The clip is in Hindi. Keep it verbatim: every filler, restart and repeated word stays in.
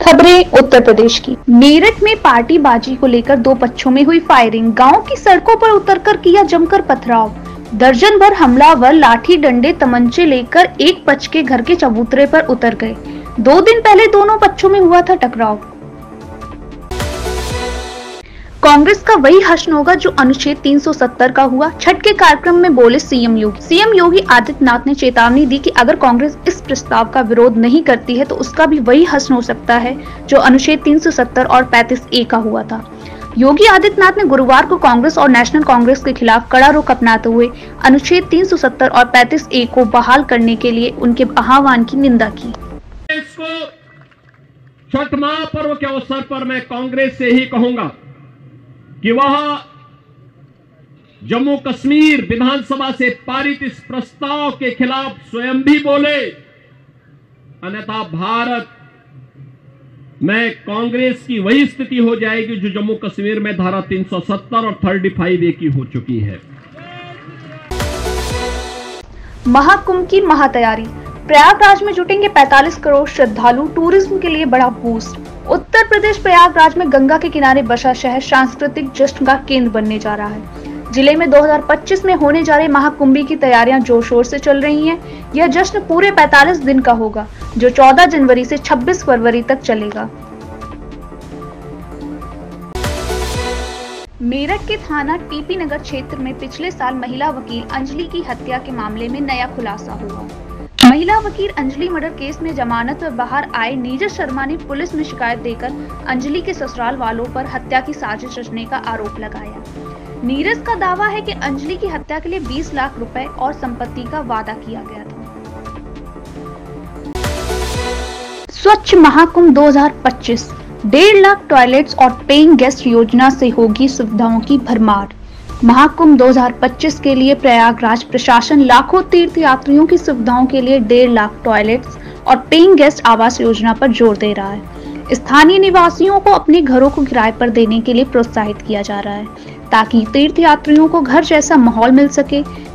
खबरें उत्तर प्रदेश की। मेरठ में पार्टी बाजी को लेकर दो पक्षों में हुई फायरिंग। गांव की सड़कों पर उतरकर किया जमकर पथराव। दर्जन भर हमलावर लाठी डंडे तमंचे लेकर एक पक्ष के घर के चबूतरे पर उतर गए। दो दिन पहले दोनों पक्षों में हुआ था टकराव। कांग्रेस का वही हश्न होगा जो अनुच्छेद तीन सौ सत्तर का हुआ। छठ के कार्यक्रम में बोले सीएम योगी। सीएम योगी आदित्यनाथ ने चेतावनी दी कि अगर कांग्रेस इस प्रस्ताव का विरोध नहीं करती है तो उसका भी वही हश्न हो सकता है जो अनुच्छेद तीन सौ सत्तर और पैंतीस ए का हुआ था। योगी आदित्यनाथ ने गुरुवार को कांग्रेस और नेशनल कांग्रेस के खिलाफ कड़ा रुख अपनाते हुए अनुच्छेद तीन सौ सत्तर और पैंतीस ए को बहाल करने के लिए उनके आह्वान की निंदा की। छठ महापर्व के अवसर पर मैं कांग्रेस से ही कहूंगा कि वह जम्मू कश्मीर विधानसभा से पारित इस प्रस्ताव के खिलाफ स्वयं भी बोले, अन्यथा भारत में कांग्रेस की वही स्थिति हो जाएगी जो जम्मू कश्मीर में धारा तीन सौ सत्तर और पैंतीस ए की हो चुकी है। महाकुंभ की महातैयारी। प्रयागराज में जुटेंगे पैंतालीस करोड़ श्रद्धालु। टूरिज्म के लिए बड़ा बूस्ट। उत्तर प्रदेश प्रयागराज में गंगा के किनारे बसा शहर सांस्कृतिक जश्न का केंद्र बनने जा रहा है। जिले में दो हज़ार पच्चीस में होने जा रहे महाकुंभ की तैयारियां जोर शोर से चल रही हैं। यह जश्न पूरे पैंतालीस दिन का होगा जो चौदह जनवरी से छब्बीस फरवरी तक चलेगा। मेरठ के थाना टीपी नगर क्षेत्र में पिछले साल महिला वकील अंजलि की हत्या के मामले में नया खुलासा हुआ। महिला वकील अंजलि मर्डर केस में जमानत पर बाहर आए नीरज शर्मा ने पुलिस में शिकायत देकर अंजलि के ससुराल वालों पर हत्या की साजिश रचने का आरोप लगाया। नीरज का दावा है कि अंजलि की हत्या के लिए बीस लाख रुपए और संपत्ति का वादा किया गया था। स्वच्छ महाकुंभ दो हज़ार पच्चीस। डेढ़ लाख टॉयलेट्स और पेइंग गेस्ट योजना से होगी सुविधाओं की भरमार। महाकुंभ दो हज़ार पच्चीस के लिए प्रयागराज प्रशासन लाखों तीर्थ यात्रियों की सुविधाओं के लिए डेढ़ लाख टॉयलेट्स और पेइंग गेस्ट आवास योजना पर जोर दे रहा है। स्थानीय निवासियों को अपने घरों को किराए पर देने के लिए प्रोत्साहित किया जा रहा है ताकि तीर्थ यात्रियों को घर जैसा माहौल मिल सके।